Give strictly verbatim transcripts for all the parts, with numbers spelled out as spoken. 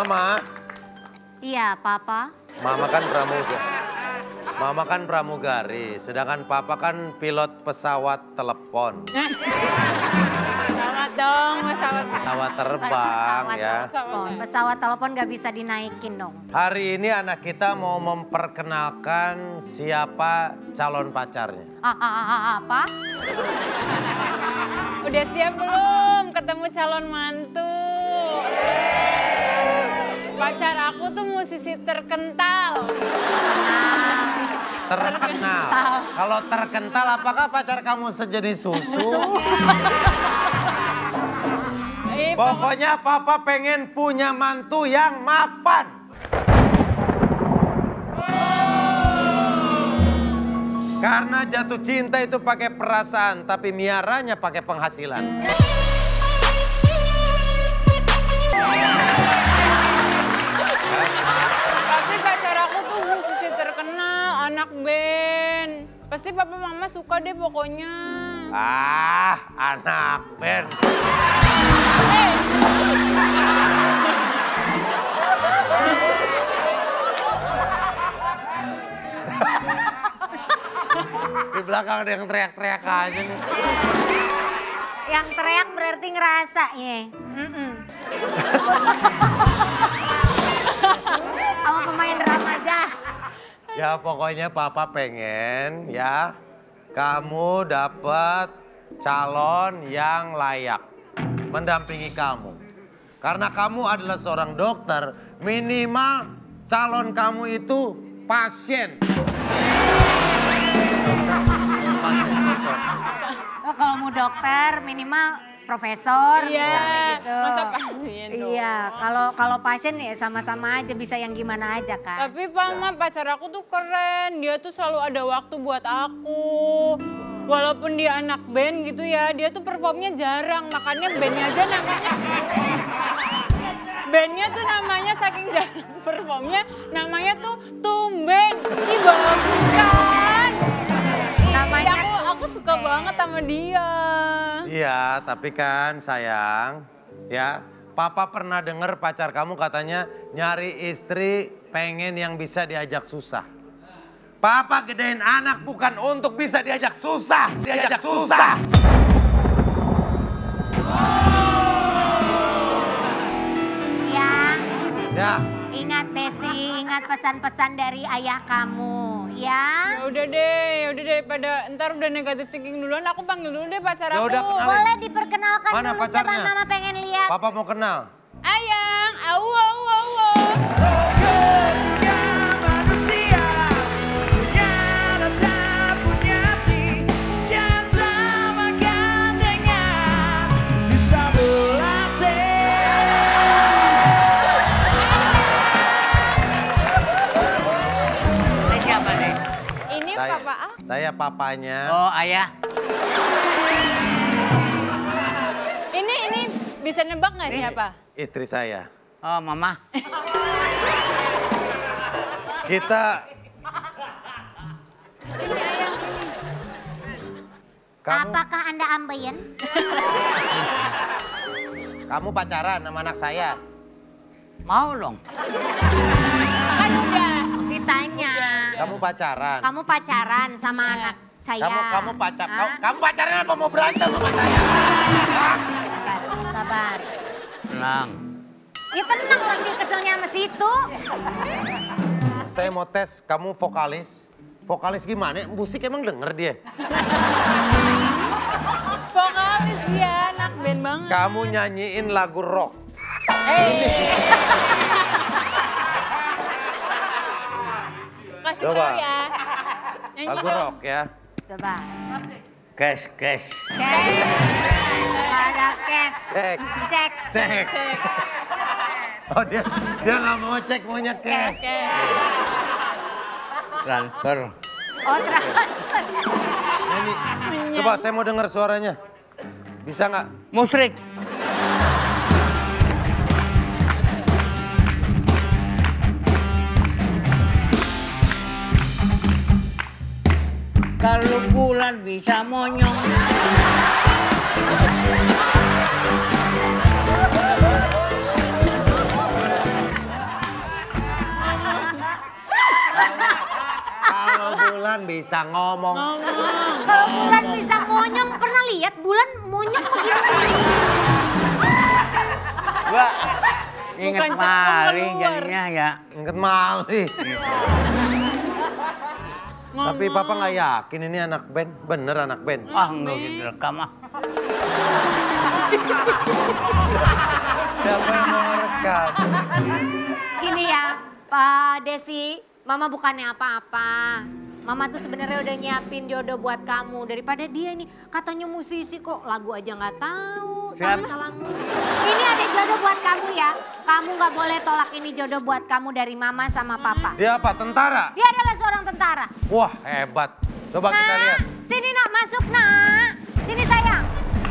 Mama? Iya, Papa. Mama kan pramugari. Mama kan pramugari, sedangkan Papa kan pilot pesawat telepon. Pesawat dong, pesawat. Pesawat terbang pesawat ya. Telepon. Pesawat telepon gak bisa dinaikin dong. Hari ini anak kita mau memperkenalkan siapa calon pacarnya. Ah, ah, ah, ah, apa? Udah siap belum ketemu calon mantu? Pacar aku tuh musisi terkental. Terkenal. Kalau terkental apakah pacar kamu sejenis susu? Eh, Pokoknya Papa pengen punya mantu yang mapan. Karena jatuh cinta itu pakai perasaan, tapi miaranya pakai penghasilan. Tapi pacar aku tuh musisi terkenal, anak band. Pasti papa mama suka deh pokoknya. Ah, anak band. Eh. Di belakang ada yang teriak-teriak aja nih. Yang teriak berarti ngerasa ya. Mm -mm. Sama pemain drama aja. Ya pokoknya Papa pengen ya kamu dapat calon yang layak mendampingi kamu. Karena kamu adalah seorang dokter, minimal calon kamu itu pasien. Oh, kalau mau dokter minimal profesor Iya, gitu. masa pasien dong. Iya, kalau kalau pasien ya sama-sama aja bisa yang gimana aja kan. Tapi Mama pacar aku tuh keren, dia tuh selalu ada waktu buat aku. Walaupun dia anak band gitu ya, dia tuh performnya jarang, makanya bandnya aja namanya. Bandnya tuh namanya saking jarang performnya, namanya tuh Tumben. Ih bagus kan? Namanya aku, aku suka banget sama dia. Iya, tapi kan sayang, ya Papa pernah dengar pacar kamu katanya nyari istri pengen yang bisa diajak susah. Papa gedein anak bukan untuk bisa diajak susah, diajak susah. yang Ya. ingat Desi, ingat pesan-pesan dari ayah kamu, ya. Ya udah deh, ya udah daripada ntar udah negatif thinking duluan, aku panggil dulu deh pacar Ya aku. udah, kenalin. Boleh diperkenalkan Mana dulu, pacarnya? coba Mama pengen lihat. Papa mau kenal. Ayang, au au au au. Rocker juga manusia, punya rasa, punya hati. Jangan samakan dengan bisa berlatih. Ini siapa nih? Ini Saya, papa ah. saya papanya. Oh ayah. Ini ini bisa nebak nggak siapa? Istri saya. Oh mama. Kita Ini ayang ini. kamu Apakah Anda ambeien? kamu pacaran sama anak saya. Mau dong. Kan udah. Ditanya. Kamu pacaran. Kamu pacaran sama anak saya. Kamu kamu pacar Hah? kamu, kamu pacaran apa mau berantem sama saya? Hah? Sabar, sabar. Tenang. Ya tenang orang dia keselnya sama situ. Saya mau tes, kamu vokalis. Vokalis gimana? Musik emang denger dia? Vokalis dia, anak band banget. Kamu nyanyiin lagu rock. Hey. Kasih Coba. tau ya. Nyanyi Lagu dong. rock ya. Coba. Kes kes. Cek. Ada cash. Cek, Cek. cek. Cek. Oh dia dia nggak mau cek, maunya cash. Oke. Transfer. Oh transfer. Nyanyi. Coba saya mau dengar suaranya. Bisa nggak? Musrik. Kalau bulan bisa monyong. bisa ngomong. Ngomong. Kalau bulan bisa monyong, pernah lihat bulan monyong begini? Gua inget Bukan cekung mari keluar. jadinya ya. Ingat mali. Tapi Ngomong. papa nggak yakin ini anak band. Bener anak band. Ah, nggak usah direkam ah. Siapa yang mau ngerekam? Gini ya, Pak Desi, Mama bukannya apa-apa. Mama tuh sebenarnya udah nyiapin jodoh buat kamu. Daripada dia ini katanya musisi kok, lagu aja nggak tahu. Siapa? Salah-salah mulu. Ini ada jodoh buat kamu ya. Kamu nggak boleh tolak ini jodoh buat kamu dari Mama sama Papa. Dia apa? Tentara? Dia adalah seorang tentara. Wah hebat. Coba kita Nak, lihat. sini nak, masuk nak. Sini sayang.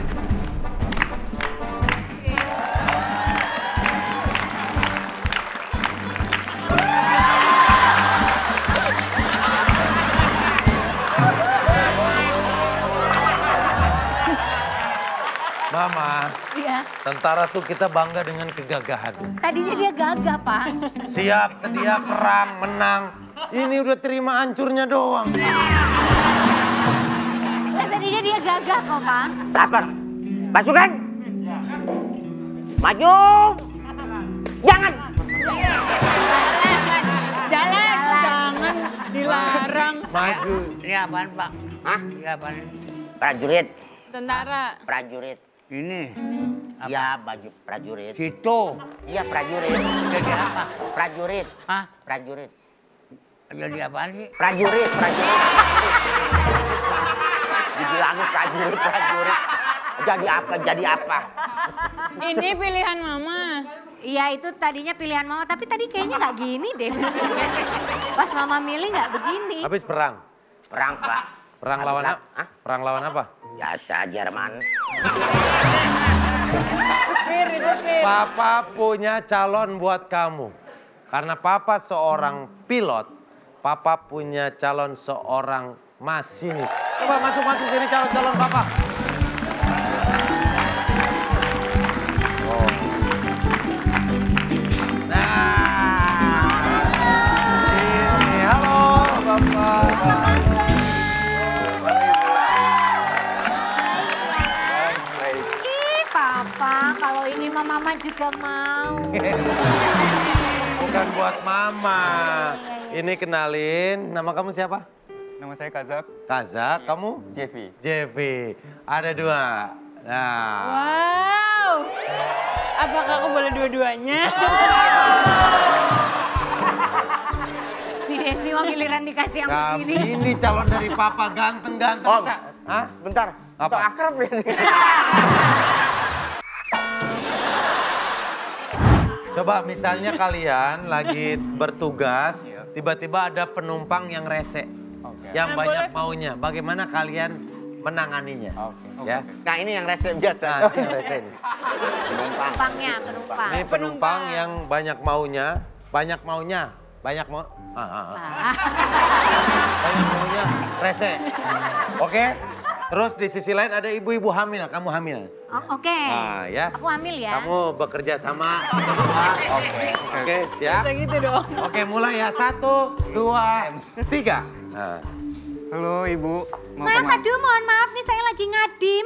Mama, Iya. tentara tuh kita bangga dengan kegagahan. Tadinya dia gagah, Pak. Siap, sedia, perang, menang. Ini udah terima hancurnya doang. Tadinya dia gagah kok, Pak. Lapar. Pasukan. Maju. Jangan. Jalan, jangan dilarang. Maju. Ini apaan Pak? Hah? Ini apaan? Prajurit. Tentara. Prajurit. Ini. Apa? Iya, baju prajurit. Situ. Iya, prajurit. Jadi apa? Prajurit. Hah? Prajurit. Jadi apaan sih? Prajurit, prajurit. Dibilangin prajurit, prajurit. Jadi apa? Jadi apa? Ini pilihan Mama. Iya itu tadinya pilihan Mama, tapi tadi kayaknya nggak gini deh. Pas Mama milih nggak begini. Habis perang. Perang, Pak. Perang Habis lawan lah. apa? Hah? Perang lawan apa? Biasa Jerman. Fir, itu Fir. Papa punya calon buat kamu. Karena papa seorang pilot, papa punya calon seorang masinis. Coba masuk-masuk sini calon-calon papa. Oh. Nah, ini halo bapak. Ih Papa, kalau ini mah Mama juga mau. Bukan buat mama. Ini kenalin, nama kamu siapa? Nama saya Kazak, Kazak, kamu? Jeffy. Jeffy. Ada dua. Nah. Wow. Apakah aku boleh dua-duanya? Si Desi mah giliran dikasih yang Nah, begini. ini calon dari papa ganteng-ganteng. Om. Ca- Hah? Bentar. Apa? So akrab ini. Coba misalnya kalian lagi bertugas, tiba-tiba ada penumpang yang rese, Oke. yang Nah, banyak boleh. maunya. Bagaimana kalian menanganinya? Oke. Ya. Nah, ini yang resep biasa. Nah, ini yang rese ini. Penumpang. Penumpangnya, penumpang. Ini penumpang yang banyak maunya, banyak maunya, banyak mau, ah, ah, ah. Ah, banyak maunya rese. Oke? Terus di sisi lain ada ibu-ibu hamil, kamu hamil. o- Oke, Nah, ya. aku hamil ya. Kamu bekerja sama. Oke. Oke, siap. Bisa gitu dong. Oke, mulai ya. Satu, dua, tiga. Nah. Halo Ibu, mau Mas, kemana? aduh mohon maaf nih saya lagi ngadim.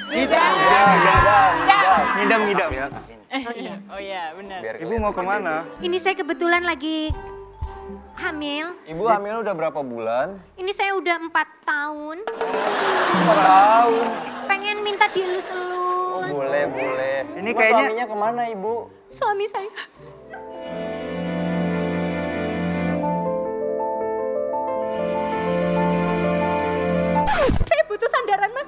Ngidam, ngidam. Oh iya. Oh iya, benar. Ibu mau kemana? Ini saya kebetulan lagi hamil. Ibu hamil udah berapa bulan? Ini saya udah empat tahun. Tahun. Pengen minta dielus-elus. Boleh, boleh. Ini kayaknya suaminya kemana Ibu? Suami saya. Saya butuh sandaran, Mas.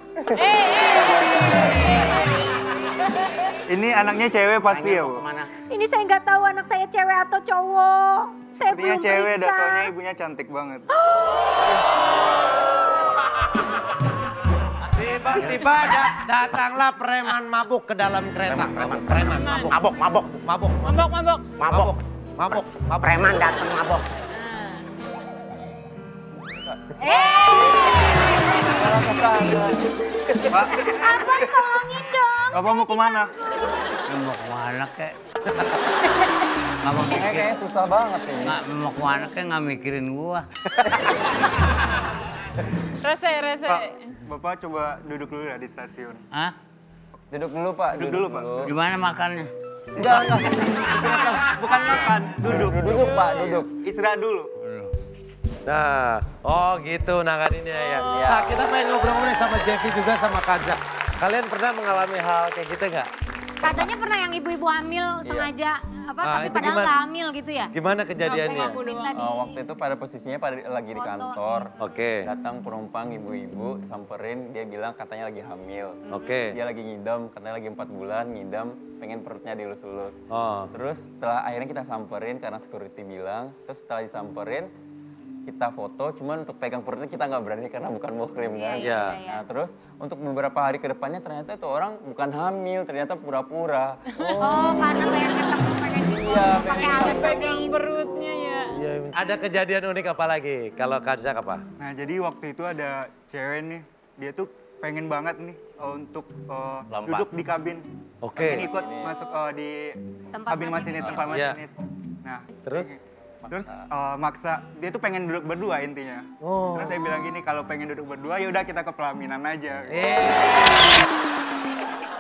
Ini anaknya cewek pasti ya Bu? Kemana? Ini saya nggak tahu anak saya cewek atau cowok. Saya Sepertinya belum cewek, periksa. dasarnya ibunya cantik banget. Tiba-tiba da- datanglah preman mabuk ke dalam kereta. Preman, preman, mabuk, Mabok, mabok, mabuk, Mabok, mabok. mabok. mabuk, mabuk. Preman datang mabok. Pak, Abang tolongin dong. Bapak mau kemana? Ya, mau kemana kek? Nggak mau mikir. Kayaknya susah banget ini. Nggak mau kemana kek nggak mikirin gua. Rese, rese. Pak, Bapak coba duduk dulu ya di stasiun. Hah? Duduk dulu Pak. Duduk dulu, Pak. Gimana makannya? Enggak, enggak. Bukan makan, duduk. Duduk Pak, duduk. Istirahat dulu. Nah, oh gitu nanganinnya ya. Iya. Nah, kita main ngobrol-ngobrol sama Jeffy juga sama Kanza. Kalian pernah mengalami hal kayak gitu nggak? Katanya pernah yang ibu-ibu hamil sengaja apa Ah, tapi itu padahal gimana? nggak hamil gitu ya? Gimana kejadiannya? Ngaku doang. Tadi. Eh, waktu itu pada posisinya pada lagi di Foto. kantor. Oke, Datang penumpang ibu-ibu, samperin, dia bilang katanya lagi hamil. oke. Dia lagi ngidam, katanya lagi empat bulan ngidam, pengen perutnya dilus-lus. Oh, Terus setelah akhirnya kita samperin karena security bilang, terus setelah disamperin kita foto, cuman untuk pegang perutnya kita nggak berani karena bukan muhrim Iya, kan. iya, Ya. iya. Nah terus untuk beberapa hari ke depannya ternyata itu orang bukan hamil, ternyata pura-pura. Oh, karena pengen ketemu pengen di Iya, pakai pengen alasan Pegang ini. perutnya ya. iya. Ada kejadian unik apa lagi? Kalau Kanza apa? Nah, jadi waktu itu ada cewek nih, dia tuh pengen banget nih uh, untuk uh, Lompat. duduk di kabin. Oke. Pengen ikut masuk uh, di Tempat kabin masinis masinis, ya? tempat Iya. masinis. Nah, Terus? terus uh, maksa, dia tuh pengen duduk berdua intinya. Oh. Terus saya bilang gini, kalau pengen duduk berdua ya udah kita ke pelaminan aja. Eh.